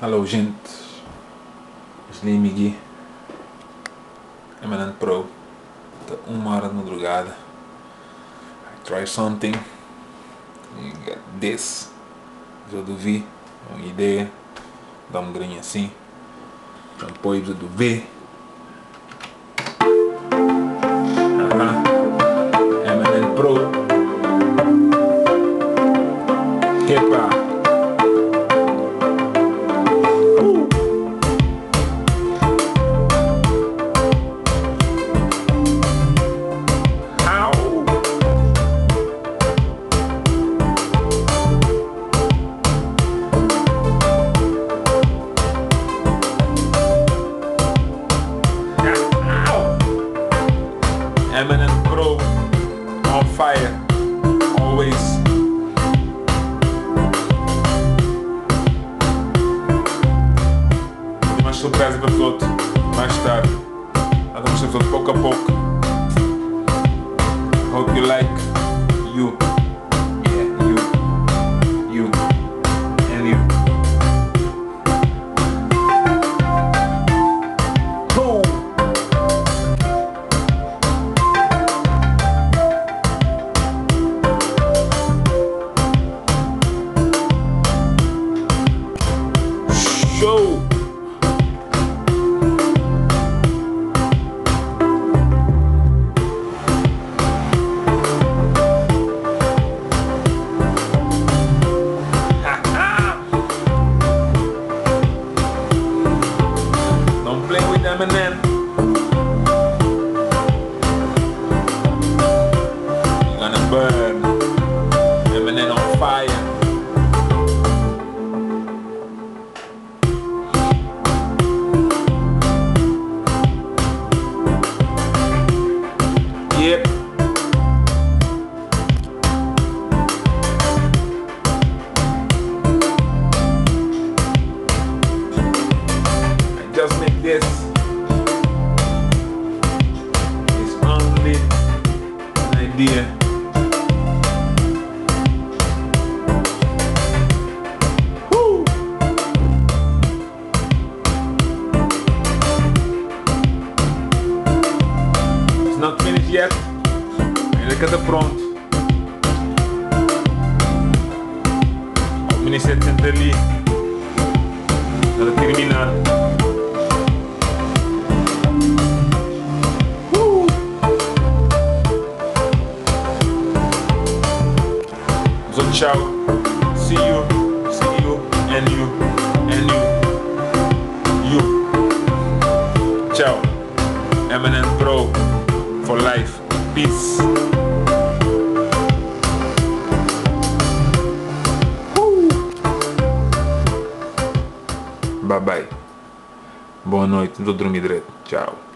Hallo gente, Slim aqui, Eminent Pro, está 1h da madrugada. I try something, you got this, eu duvi, uma ideia, dá um grinho assim, depois eu duvi. Eminent Pro, que pá. Eminent Pro, on fire, always. Tem mais surpresa para os outros, mais tarde. Nós vamos fazer pouco a pouco. Hope you like you. Yeah, you, and you. Boom! Show! Don't play with Eminem. You're gonna burn. Eminem on fire. Yep. I just make this. It's only an idea. Woo! It's not finished yet. Ainda que está pronto. O Ministério tenta ali para terminar. So ciao. See you, and you, and you. You. Ciao. Eminent Pro for life. Peace. Bye bye. Boa noite, não tô dormindo direito. Tchau.